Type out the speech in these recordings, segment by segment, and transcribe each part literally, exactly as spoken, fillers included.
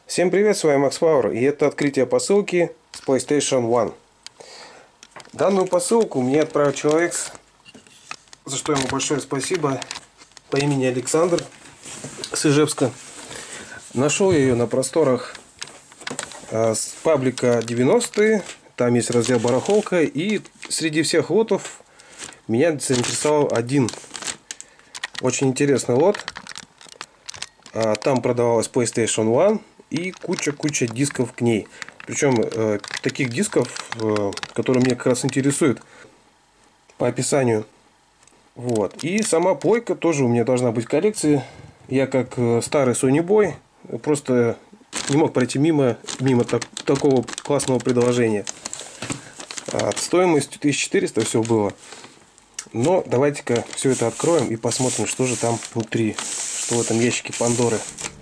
Всем привет, с вами Max Power, и это открытие посылки с PlayStation один. Данную посылку мне отправил человек, за что ему большое спасибо, по имени Александр с Ижевска. Нашел я ее на просторах э, с паблика девяностые, там есть раздел барахолка, и среди всех лотов меня заинтересовал один очень интересный лот. А, там продавалась PlayStation один и куча-куча дисков к ней. Причем э, таких дисков, э, которые меня как раз интересуют по описанию. Вот. И сама плойка тоже у меня должна быть в коллекции. Я как э, старый Sony Boy просто не мог пройти мимо, мимо так, такого классного предложения. От стоимостью тысяча четыреста все было. Но давайте-ка все это откроем и посмотрим, что же там внутри. Что в этом ящике Пандоры.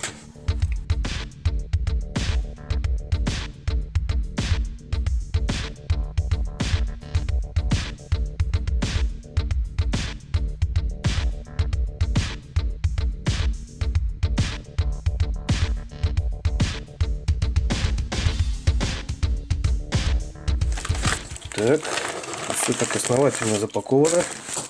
Так, все так основательно запаковано.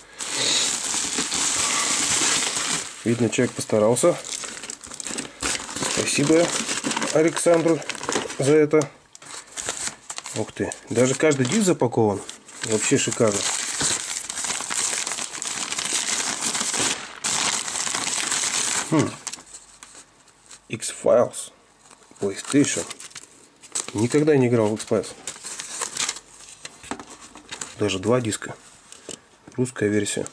Видно, человек постарался. Спасибо Александру за это. Ух ты, даже каждый диск запакован. Вообще шикарно. Хм. X-Files. PlayStation. Никогда не играл в X-Files. Даже два диска. Русская версия.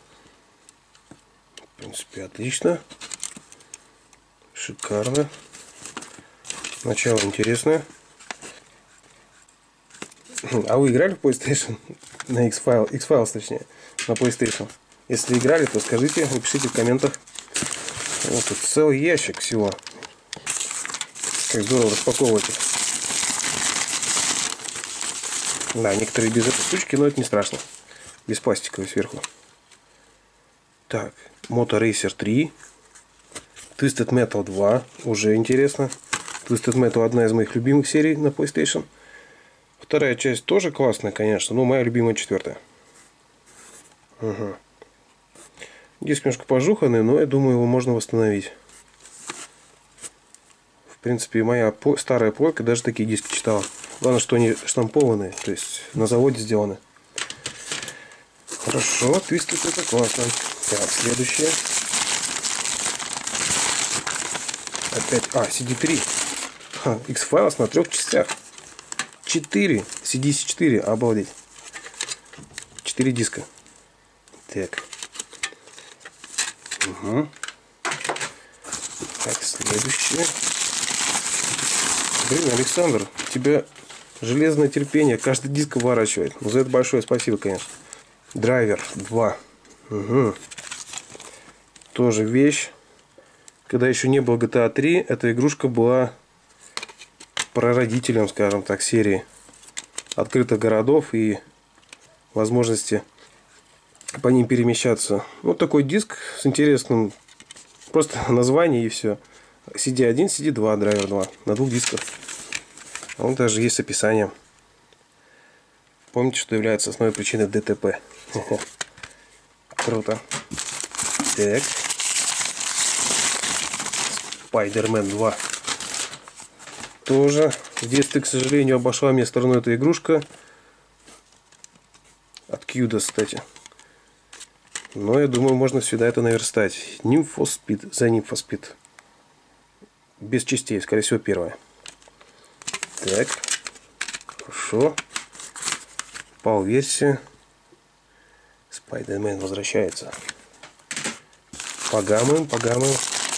В принципе, отлично. Шикарно. Начало интересное. А вы играли в PlayStation? На X-Files, X-Files точнее. На PlayStation. Если играли, то скажите, напишите в комментах. Вот тут целый ящик всего. Как здорово распаковывать их. Да, некоторые без этой штучки, но это не страшно. Без пластиковой сверху. Так, Moto Racer три. Twisted Metal два. Уже интересно. Twisted Metal одна из моих любимых серий на PlayStation. Вторая часть тоже классная, конечно, но моя любимая четвертая. Угу. Диск немножко пожуханный, но я думаю, его можно восстановить. В принципе, моя старая плойка даже такие диски читала. Главное, что они штампованные, то есть на заводе сделаны. Хорошо, Twisted это классно. Так, следующее. Опять, а, си ди три. Ха, X-Files на трех частях. четыре. си ди четыре, обалдеть. четыре диска. Так. Угу. Так, следующее. Блин, Александр, у тебя железное терпение, каждый диск выворачивает. Ну, за это большое спасибо, конечно. Драйвер два. Угу. Тоже вещь. Когда еще не было джи ти эй три, эта игрушка была прародителем, скажем так, серии открытых городов и возможности по ним перемещаться. Вот такой диск с интересным просто названием и все. си ди один, си ди два, драйвер два. На двух дисках. Он даже есть описание. Помните, что является основной причиной ДТП. Круто. Так. Spider-Man два. Тоже в детстве, к сожалению, обошла мне стороной эта игрушка. От Кьюда, кстати. Но я думаю, можно сюда это наверстать. Need for Speed. За Need for Speed. Без частей, скорее всего, первая. Так. Хорошо. Пал-версия. Spider-Man возвращается. Погамаем, погамаем.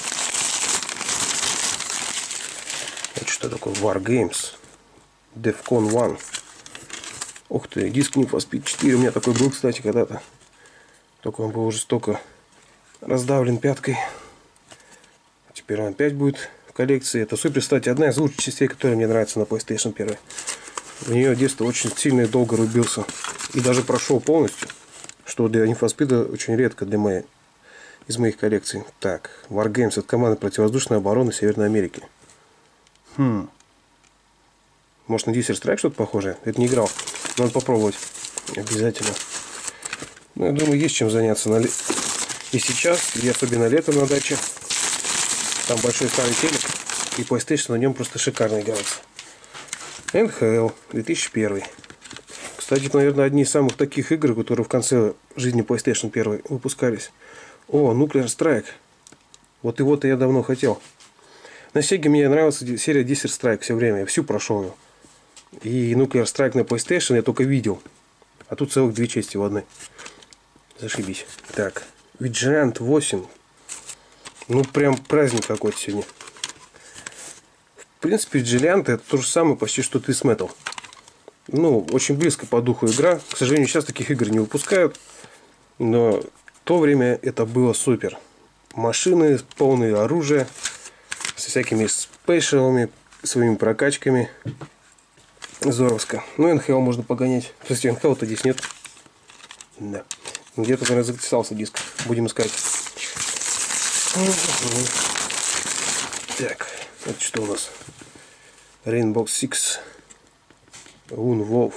Это что такое? War Games. Defcon один. Ух ты, диск Need for Speed четыре. У меня такой был, кстати, когда-то. Только он был уже столько раздавлен пяткой. Теперь он опять будет в коллекции. Это супер, кстати, одна из лучших частей, которая мне нравится на PlayStation один. В нее детство очень сильно и долго рубился. И даже прошел полностью. Что для Need for Speed очень редко для моей, из моих коллекций. Так, War Games — это команда противовоздушной обороны Северной Америки. Хм. Может, на Desert Strike что-то похожее? Это не играл. Надо попробовать. Обязательно. Ну, я думаю, есть чем заняться. На... И сейчас, и особенно летом на даче. Там большой старый телек. И PlayStation на нем просто шикарно играется. эн эйч эл две тысячи первый. Кстати, это, наверное, одни из самых таких игр, которые в конце жизни PlayStation один выпускались. О, Nuclear Strike. Вот его-то я давно хотел. На Sega мне нравилась серия Desert Strike все время. Я всю прошел ее. И Nuclear Strike на PlayStation я только видел. А тут целых две части в одной. Зашибись. Так. Vigilant восемь. Ну, прям праздник какой-то сегодня. В принципе, Vigilant это то же самое почти, что Twist Metal. Ну, очень близко по духу игра. К сожалению, сейчас таких игр не выпускают. Но в то время это было супер. Машины, полные оружия. Со всякими спешалами, своими прокачками. Здоровско. Ну, эн эйч эл можно погонять. Кстати, эн эйч эл-то здесь нет. Да. Где-то, наверное, записался диск. Будем искать. Так. Это что у нас? Rainbow Six. Lone Wolf.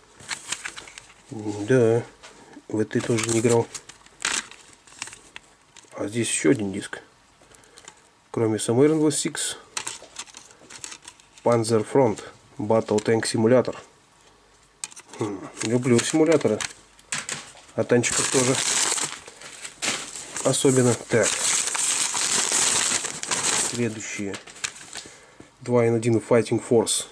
Да. В этой тоже не играл. А здесь еще один диск. Кроме самой Rainbow Six. Panzer Front. Battle Tank Simulator. Хм, люблю симуляторы. А танчиков тоже. Особенно. Так. Следующие. два на один Fighting Force.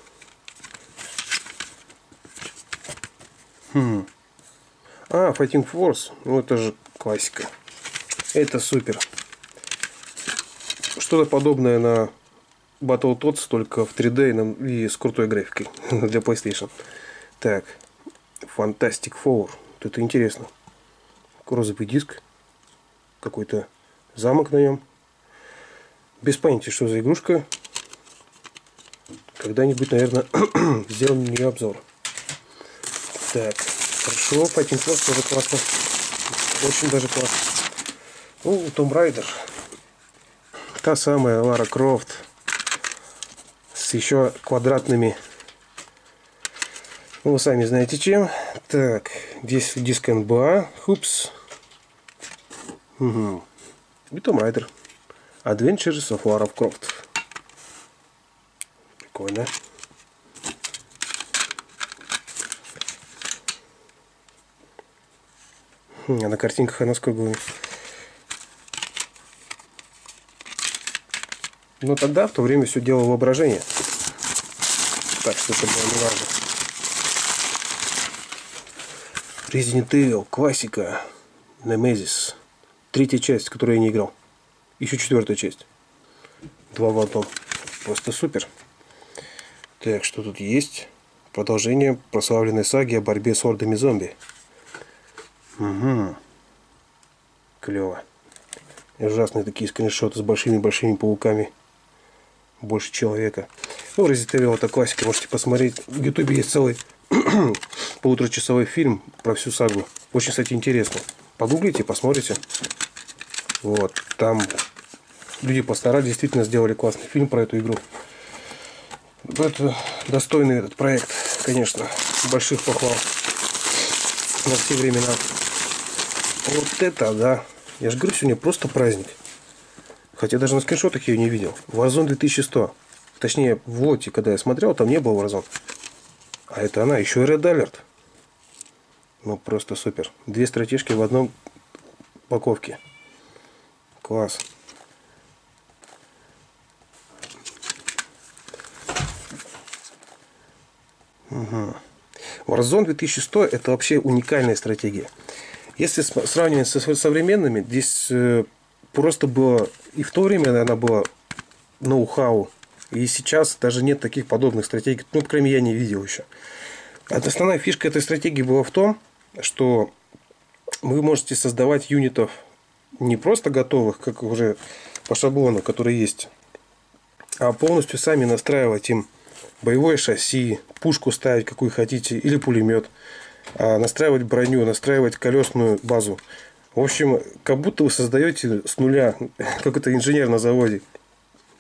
Хм. А, Fighting Force. Ну, это же классика. Это супер. Что-то подобное на Battletoads, только в три дэ и с крутой графикой для PlayStation. Так. Fantastic Four. Вот это интересно. Розовый диск. Какой-то замок на нем. Без понятия, что за игрушка. Когда-нибудь, наверное, сделаем на нее обзор. Так. Хорошо. Fighting Force тоже классно. Очень даже классно. Ну, Tomb Raider. Та самая Лара Крофт. С еще квадратными. Ну, вы сами знаете чем. Так. Здесь диск эн бэ а. Хупс. Угу. И Tomb Raider. Adventures of Lara Croft. Прикольно. А на картинках она сколько. Но тогда, в то время, все дело воображение. Так что это было не важно. Resident Evil, классика. Nemesis. Третья часть, которую я не играл. Еще четвертая часть. Два в одном. Просто супер. Так, что тут есть? Продолжение прославленной саги о борьбе с ордами зомби. Угу. Клево. Ужасные такие скриншоты с большими-большими пауками. Больше человека. Ну, Resident Evil это классика. Можете посмотреть. В Ютубе есть целый полуторачасовой фильм про всю сагу. Очень, кстати, интересно. Погуглите, посмотрите. Вот. Там люди постарались, действительно сделали классный фильм про эту игру. Это достойный этот проект, конечно. Больших похвал. На все времена. Вот это, да. Я же говорю, сегодня просто праздник. Хотя даже на скриншотах я ее не видел. Warzone две тысячи сто. Точнее, в лоте, когда я смотрел, там не было Warzone. А это она, еще и Red Alert. Ну, просто супер. Две стратежки в одном упаковке. Класс. Угу. Warzone две тысячи сто это вообще уникальная стратегия. Если сравнивать со современными, здесь просто было, и в то время она была ноу-хау, и сейчас даже нет таких подобных стратегий, ну, по крайней мере, я не видел еще. Основная фишка этой стратегии была в том, что вы можете создавать юнитов не просто готовых, как уже по шаблону, которые есть, а полностью сами настраивать им боевое шасси, пушку ставить, какую хотите, или пулемет, настраивать броню, настраивать колесную базу. В общем, как будто вы создаете с нуля какой-то инженер на заводе.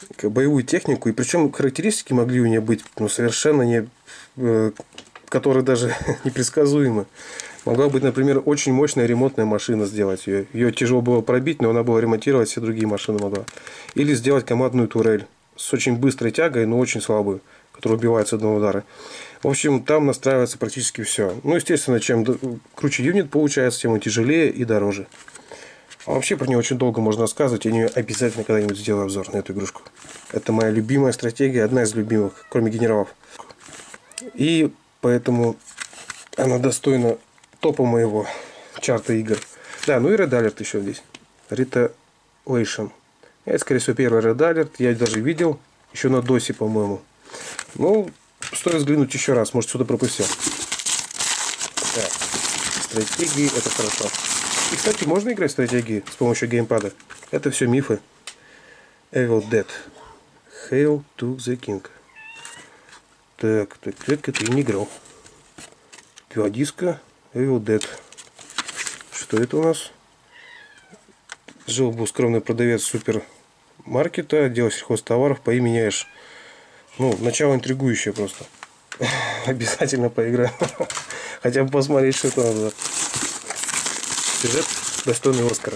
боевую технику. И причем характеристики могли у нее быть ну, совершенно не... Э, которые даже непредсказуемы. Могла быть, например, очень мощная ремонтная машина сделать ее. Ее тяжело было пробить, но она была ремонтировать все другие машины могла. Или сделать командную турель с очень быстрой тягой, но очень слабую, которая убивает с одного удара. В общем, там настраивается практически все. Ну, естественно, чем круче юнит получается, тем он тяжелее и дороже. А вообще про нее очень долго можно рассказывать. Я не обязательно когда-нибудь сделаю обзор на эту игрушку. Это моя любимая стратегия, одна из любимых, кроме генералов. И поэтому она достойна топа моего чарта игр. Да, ну и Red Alert еще здесь. Retaliation. Это, скорее всего, первый Red Alert. Я даже видел. Еще на досе, по-моему. Ну, стоит взглянуть еще раз. Может, что-то пропустил. Так. Стратегии. Это хорошо. И, кстати, можно играть в стратегии с помощью геймпада. Это все мифы. Evil Dead. Hail to the King. Так, так, так, это я не играл. Два диска. Evil Dead. Что это у нас? Жил был скромный продавец супермаркета, отдел сельхозтоваров по имени Эш. Ну, начало интригующее просто. Обязательно поиграю. Хотя бы посмотреть, что это надо. Сюжет достойный Оскара.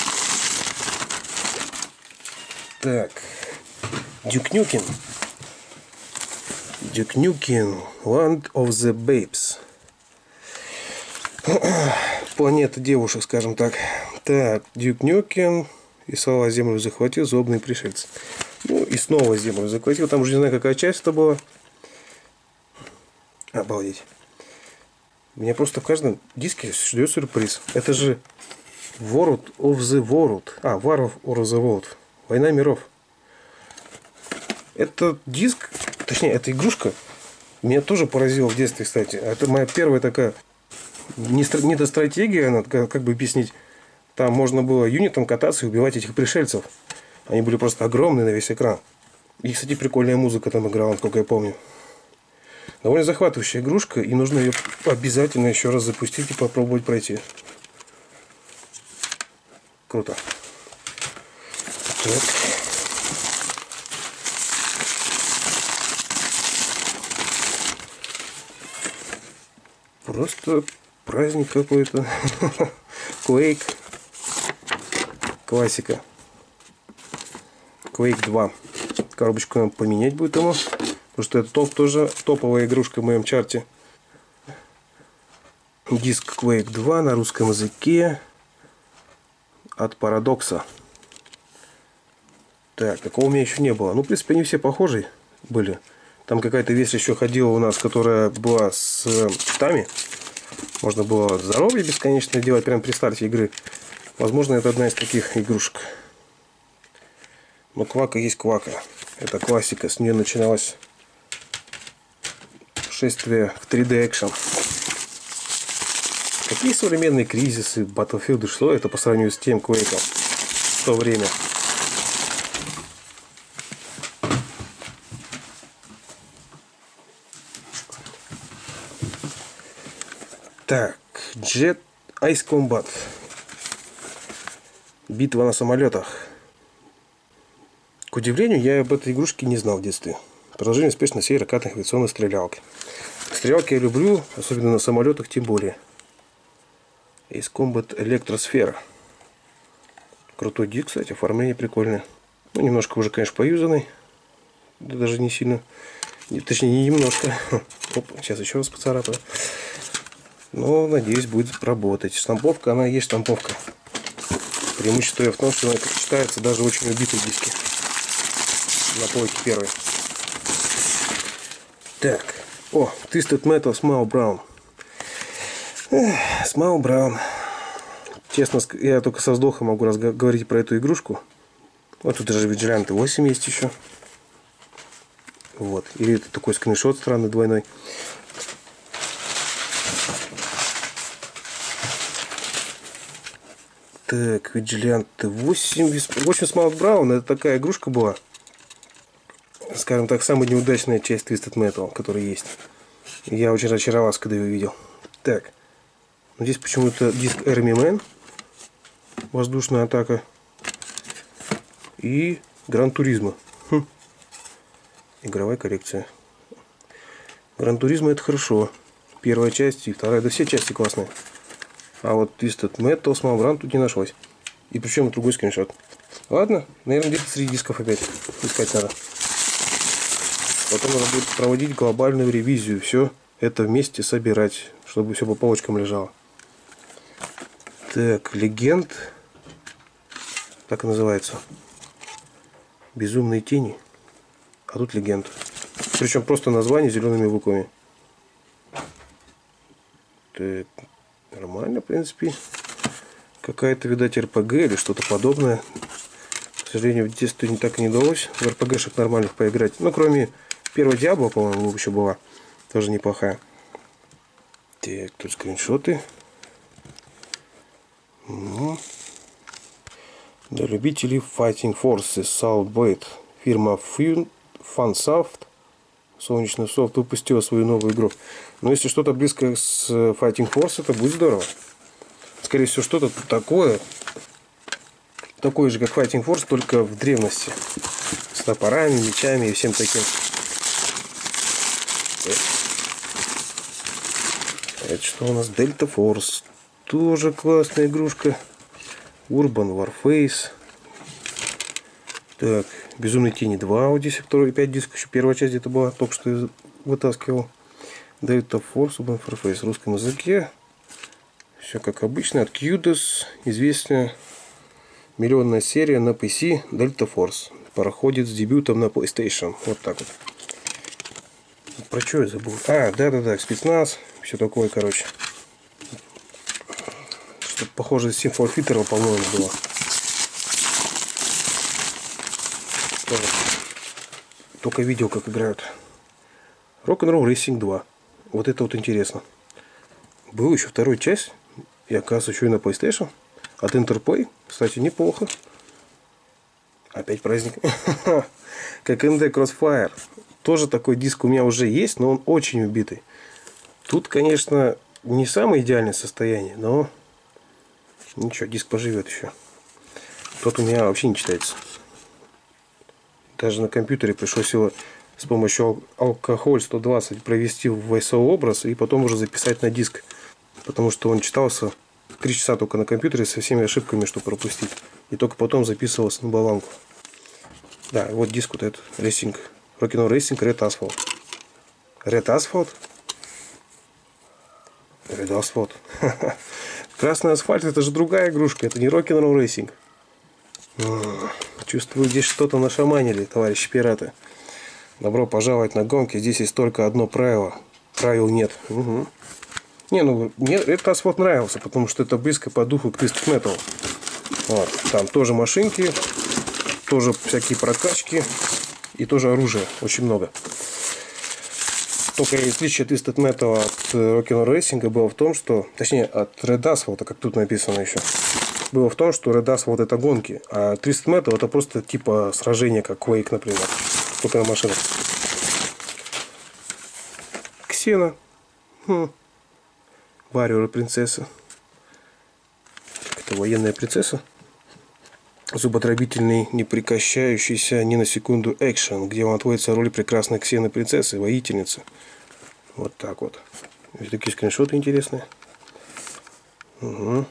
Так. Duke Nukem. Duke Nukem. Land of the Babes. Планета девушек, скажем так. Так, Duke Nukem. И снова землю захватил, злобные пришельцы. Ну, и снова землю захватил. Там уже не знаю, какая часть это была. Обалдеть. Меня просто в каждом диске ждет сюрприз. Это же World of the World. А, War of the World. Война миров. Этот диск, точнее, эта игрушка меня тоже поразила в детстве, кстати. Это моя первая такая не, не до стратегия, она, как, как бы объяснить. Там можно было юнитом кататься и убивать этих пришельцев. Они были просто огромные на весь экран. И, кстати, прикольная музыка там играла, насколько я помню. Довольно захватывающая игрушка, и нужно ее обязательно еще раз запустить и попробовать пройти. Круто. Так. Просто праздник какой-то. Quake. Классика. Quake два. Коробочку нам поменять будет ему. Потому что это топ, тоже топовая игрушка в моем чарте. Диск Quake два на русском языке. От Парадокса. Так, такого у меня еще не было. Ну, в принципе, они все похожие были. Там какая-то вещь еще ходила у нас, которая была с читами. Можно было здоровье бесконечно делать прямо при старте игры. Возможно, это одна из таких игрушек. Но Квака есть Квака. Это классика. С нее начиналось шествие в три дэ экшен. Какие современные кризисы, Battlefield, что это по сравнению с тем Quake'ом в то время? Так, Jet Ice Combat. Битва на самолетах. К удивлению, я об этой игрушке не знал в детстве. Продолжение успешной серии ракетных авиационных стрелялок. Стрелялки я люблю, особенно на самолетах тем более. Ace Combat Электросфера. Крутой диск, кстати, оформление прикольное. Ну, немножко уже, конечно, поюзанный. Да даже не сильно. Точнее, не немножко. Оп, сейчас еще раз поцарапаю. Но, надеюсь, будет работать. Штамповка, она есть штамповка. Преимущество в том, что она читается даже очень убитые диски. На полке первой. Так. О, Twisted Metal Small Brown. Small Brown. Честно, я только со вздохом могу говорить про эту игрушку. Вот тут даже Vigilante восемь есть еще. Вот. Или это такой скриншот странный двойной. Так, Vigilante восемь. восемь Small Brown. Это такая игрушка была. Скажем так, самая неудачная часть Twisted Metal, которая есть. Я очень разочаровался, когда ее увидел. Так. Здесь почему-то диск Army Man. Воздушная атака. И Гран Туризмо. Хм. Игровая коллекция. Гран Туризмо это хорошо. Первая часть и вторая. Да все части классные. А вот Twisted Metal, Small Brand тут не нашлось. И причем другой скриншот. Ладно, наверное, где-то среди дисков опять искать надо. Потом надо будет проводить глобальную ревизию. Все это вместе собирать, чтобы все по полочкам лежало. Так, Легенд. Так и называется. Безумные тени. А тут Легенд. Причем просто название зелеными буквами. Так, нормально, в принципе. Какая-то, видать, эр пи джи или что-то подобное. К сожалению, в детстве не так и не удалось в эр пи джи-шек нормальных поиграть. Ну, кроме первой Диабло, по-моему, еще была. Тоже неплохая. Так, тут скриншоты. Угу. Для любителей Fighting Forces Southblade. Фирма Funsoft, Солнечный софт, выпустила свою новую игру. Но если что-то близко с Fighting Force, это будет здорово. Скорее всего, что-то такое, такое же, как Fighting Force, только в древности. С топорами, мечами и всем таким. Это что у нас? Delta Force. Тоже классная игрушка. Urban Warface. Так, Безумные тени два, Odyssey, второй, пять дисков, еще первая часть где-то была, только что я вытаскивал. Delta Force, Urban Warface в русском языке. Все как обычно, от Qdos, известная миллионная серия на пи си Delta Force. Проходит с дебютом на PlayStation. Вот так вот. Про что я забыл? А, да-да-да, спецназ, все такое, короче. Что-то похоже с Team Forfeiter, по-моему, было. Только видел, как играют. Rock'n'Roll Racing два. Вот это вот интересно. Был еще второй часть. И оказывается, еще и на PlayStation. От Interplay. Кстати, неплохо. Опять праздник. Как эн ди Crossfire. Тоже такой диск у меня уже есть, но он очень убитый. Тут, конечно, не самое идеальное состояние, но ничего, диск поживет еще. Тот у меня вообще не читается. Даже на компьютере пришлось его с помощью алкоголь сто двадцать провести в ай эс о-образ и потом уже записать на диск. Потому что он читался три часа только на компьютере со всеми ошибками, что пропустить. И только потом записывался на болванку. Да, вот диск вот этот. Racing. Rock'n'Roll Racing Red Asphalt. Red Asphalt? Red Asphalt. Красный асфальт — это же другая игрушка. Это не Rock'n'Roll Racing. Чувствую, здесь что-то нашаманили, товарищи пираты. Добро пожаловать на гонки. Здесь есть только одно правило. Правил нет. Угу. Не, ну мне этот асфальт нравился, потому что это близко по духу к Twisted Metal. Вот. Там тоже машинки, тоже всякие прокачки и тоже оружие. Очень много. Только отличие Twisted Metal от Rock'n'Roll Racing было в том, что... Точнее, от Red Asphalt, как тут написано еще. Было в том, что Red Asphalt это гонки, а Twisted Metal это просто типа сражения, как Quake, например. Только на машинах. Ксена. Хм. Warrior принцесса. Это военная принцесса. Зуботробительный, не прекращающийся ни на секунду экшен, где вам отводится роль прекрасной Ксены принцессы, воительницы. Вот так вот. Здесь такие скриншоты интересные. Угу.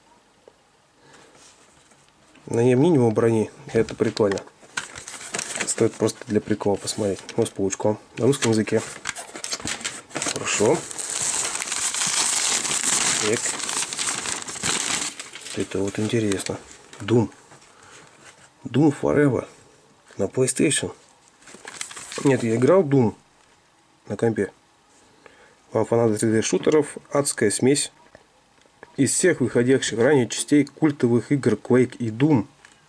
На ней минимум брони. Это прикольно. Стоит просто для прикола посмотреть. Вот с паучком. На русском языке. Хорошо. Так. Это вот интересно. Doom. Doom Forever. На PlayStation. Нет, я играл Doom на компе. Вам фанаты три дэ-шутеров. Адская смесь из всех выходящих ранее частей культовых игр Quake и Doom.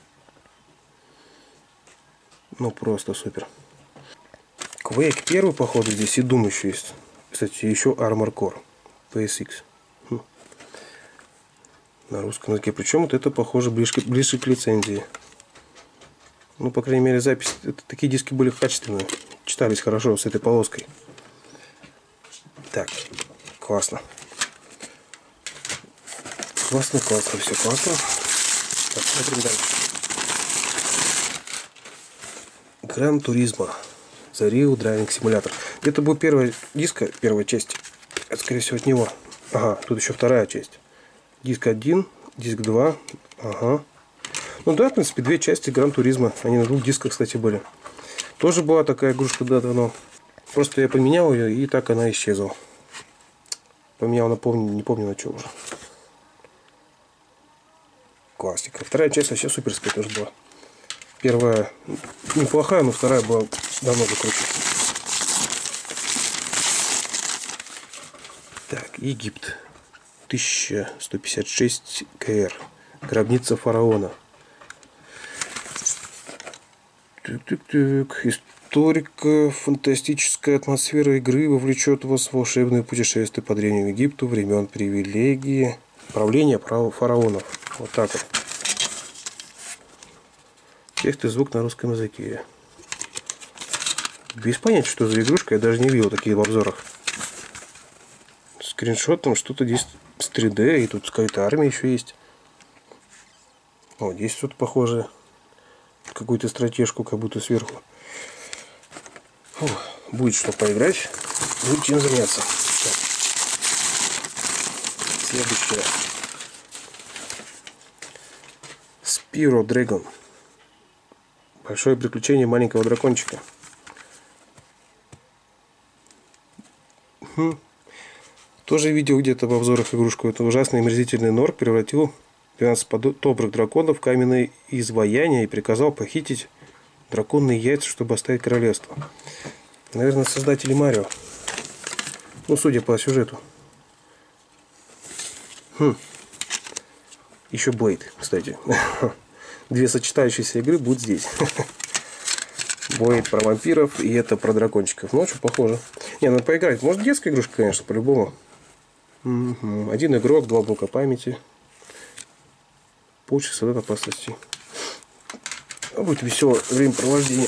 Ну просто супер. Quake первый, походу, здесь и Doom еще есть. Кстати, еще Armored Core пи эс икс. Хм. На русском языке. Причем вот это, похоже, ближе, ближе к лицензии. Ну, по крайней мере, запись. Это, такие диски были качественные. Читались хорошо с этой полоской. Так, классно. Классно, классно, все классно. Так, смотрим дальше. Гран Туризмо. The Real Driving Simulator. Это был первая диска, первая часть. Это, скорее всего, от него. Ага, тут еще вторая часть. Диск один, диск два. Ага. Ну да, в принципе, две части Гран-туризма. Они на двух дисках, кстати, были. Тоже была такая игрушка давно. Просто я поменял ее, и так она исчезла. Поменял, напомню, не помню на что уже. Классика. Вторая часть вообще суперская тоже была. Первая неплохая, но вторая была намного круче. Так, Египет. тысяча сто пятьдесят шесть КР. Гробница фараона. Так-так-так. Историко-фантастическая атмосфера игры вовлечет вас в волшебное путешествие по Древнему Египту времен привилегии правления фараонов. Вот так вот. Текст и звук на русском языке. Без понятия, что за игрушка, я даже не видел такие в обзорах. Скриншот, там что-то здесь с три дэ, и тут какая-то армия еще есть. О, здесь что-то похожее. Какую-то стратежку, как будто сверху. Фу, будет что поиграть, будет чем заняться. Так. Следующее. Spyro Dragon. Большое приключение маленького дракончика. Хм. Тоже видел где-то в обзорах игрушку. Это ужасный омерзительный нор превратил двенадцать добрых драконов в каменное изваяние и приказал похитить драконные яйца, чтобы оставить королевство. Наверное, создатели Марио. Ну, судя по сюжету. Хм. Еще Блейд, кстати. Две сочетающиеся игры будут здесь. Блейд про вампиров, и это про дракончиков. Ну, что, похоже. Не, надо поиграть. Может, детская игрушка, конечно, по-любому. Угу. Один игрок, два блока памяти. Полчаса от опасности. Будет веселое времяпровождение.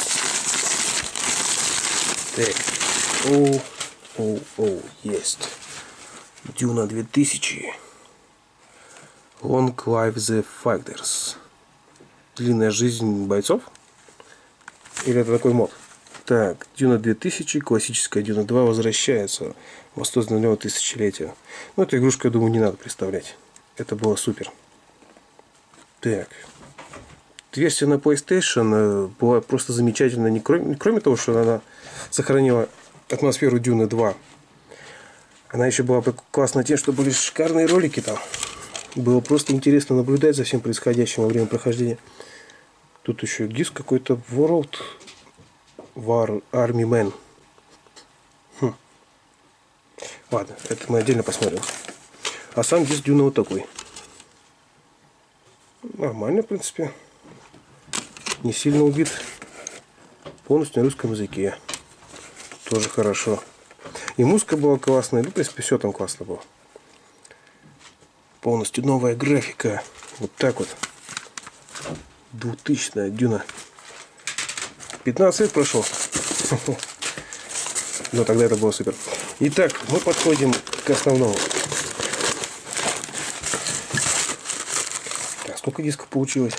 Так. О, о, о, есть. Дюна две тысячи. Long Live the Fighters. Длинная жизнь бойцов? Или это такой мод? Так, Дюна две тысячи, классическая Дюна два возвращается. Восстановленного тысячелетия. Ну, эту игрушку, я думаю, не надо представлять. Это было супер. Так. Версия на PlayStation была просто замечательна. Не кроме, кроме того, что она сохранила атмосферу Дюны два. Она еще была классна тем, что были шикарные ролики там. Было просто интересно наблюдать за всем происходящим во время прохождения. Тут еще диск какой-то World War Army Man. Хм. Ладно, это мы отдельно посмотрим. А сам диск Дюна вот такой. Нормально, в принципе. Не сильно убит. Полностью на русском языке. Тоже хорошо. И музыка была классная. Ну, в принципе, все там классно было. Полностью новая графика. Вот так вот. Двухтысячная Дюна. пятнадцать лет прошло. Но тогда это было супер. Итак, мы подходим к основному. Так, сколько дисков получилось?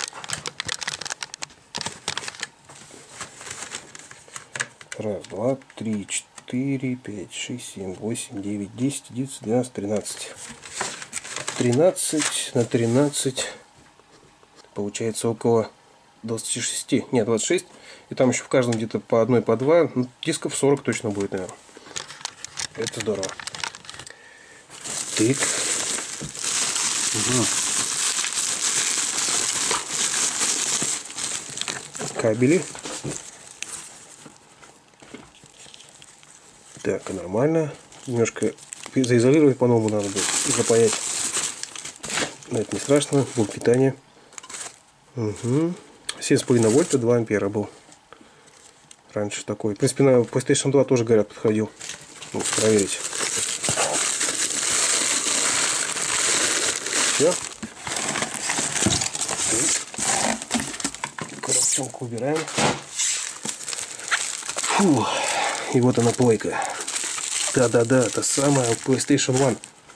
Раз, два, три, четыре, пять, шесть, семь, восемь, девять, десять, одиннадцать, двенадцать, тринадцать. тринадцать на тринадцать. Получается около двадцати шести. Нет, двадцать шесть. И там еще в каждом где-то по одной, по два. Ну, дисков сорок точно будет, наверное. Это здорово. Тык. Угу. Кабели. Так, нормально. Немножко заизолировать по-новому надо будет. И запаять. Но это не страшно. Блок питания. Угу. семь с половиной вольта, два ампера был. Раньше такой. В принципе, на PlayStation два тоже, говорят, подходил. Ну, проверить. Все. Коробчонку убираем. Фу. И вот она, плойка. Да-да-да, это самая PlayStation один.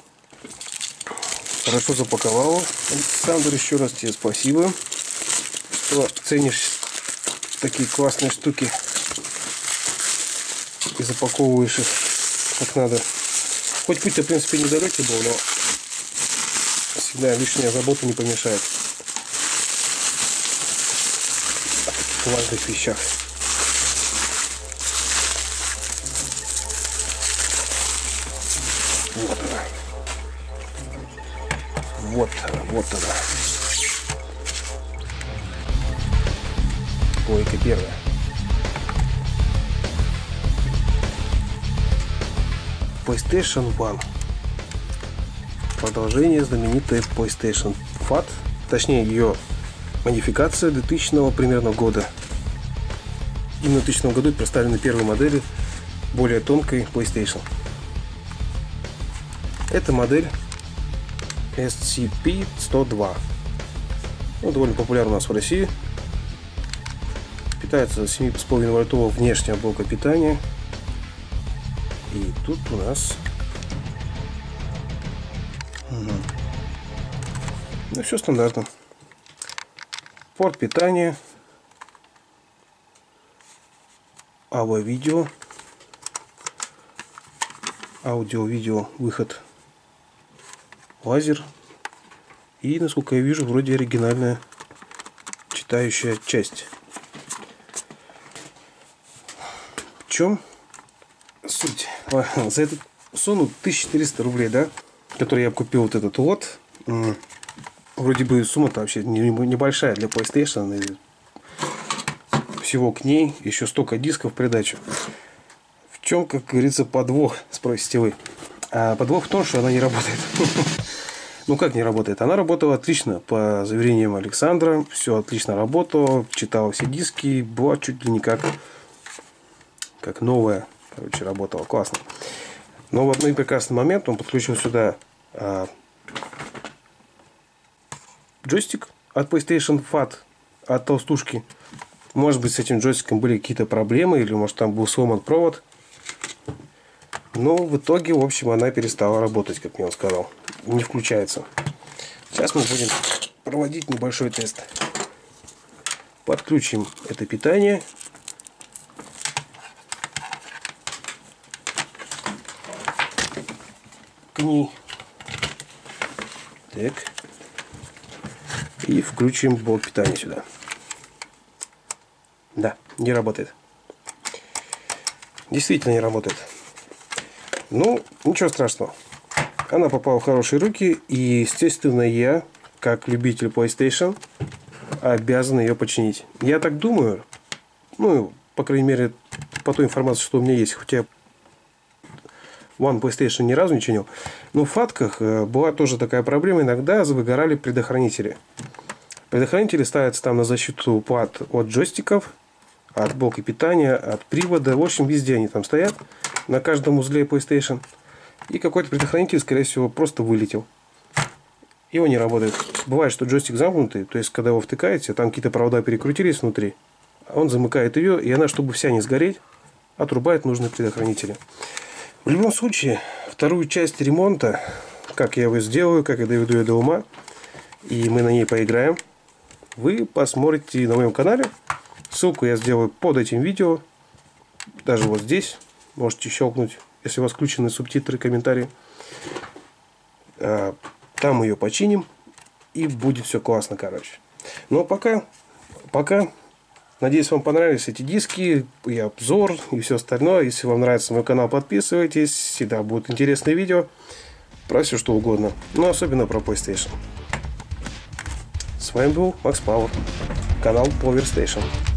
Хорошо запаковал. Александр, еще раз тебе спасибо, что ценишь такие классные штуки. и запаковываешь их как надо. Хоть путь-то, в принципе, недалекий был, но всегда лишняя забота не помешает о таких важных вещах. Вот она. Вот она, вот она. Плойка первая. PlayStation один. Продолжение знаменитой PlayStation фат, точнее ее модификация двухтысячного примерно года. Именно в двухтысячном году представлены первые модели более тонкой PlayStation. Это модель эс си пи сто два. Ну, довольно популярна у нас в России. Питается семь и пять вольтового внешнего блока питания. И тут у нас угу. Ну, все стандартно. Порт питания, аудио-видео, аудио-видео выход, лазер и, насколько я вижу, вроде оригинальная читающая часть. В чем суть? За эту сумму тысяча четыреста рублей, да, который я купил вот этот лот. Вроде бы сумма-то вообще небольшая для PlayStation. И всего к ней еще столько дисков в придачу. В чем, как говорится, подвох, спросите вы? А подвох в том, что она не работает. Ну как не работает? Она работала отлично, по заверениям Александра. Все отлично работало, читала все диски, была чуть ли не как, как новая. Короче, работала классно. Но в один прекрасный момент он подключил сюда а, джойстик от PlayStation фат, от толстушки. Может быть, с этим джойстиком были какие-то проблемы, или может там был сломан провод. Но в итоге, в общем, она перестала работать, как мне он сказал. Не включается. Сейчас мы будем проводить небольшой тест. Подключим это питание. К ней. Так. И включим блок питания сюда. Да, не работает. Действительно не работает. Ну, ничего страшного. Она попала в хорошие руки. И, естественно, я, как любитель PlayStation, обязан ее починить. Я так думаю. Ну, по крайней мере, по той информации, что у меня есть. Хотя One PlayStation ни разу не чинил. Но в фатках была тоже такая проблема. Иногда выгорали предохранители. Предохранители ставятся там на защиту плат от джойстиков, от блока питания, от привода. В общем, везде они там стоят. На каждом узле PlayStation. И какой-то предохранитель, скорее всего, просто вылетел. И он не работает. Бывает, что джойстик замкнутый. То есть, когда его втыкаете, там какие-то провода перекрутились внутри. Он замыкает ее. И она, чтобы вся не сгореть, отрубает нужные предохранители. В любом случае, вторую часть ремонта, как я его сделаю, как я доведу ее до ума, и мы на ней поиграем, вы посмотрите на моем канале. Ссылку я сделаю под этим видео. Даже вот здесь. Можете щелкнуть, если у вас включены субтитры, комментарии. Там ее починим. И будет все классно, короче. Но пока, пока. Надеюсь, вам понравились эти диски, и обзор, и все остальное. Если вам нравится мой канал, подписывайтесь. Всегда будут интересные видео. Про все что угодно. Но особенно про PlayStation. С вами был Макс Пауэр. Канал Power Station.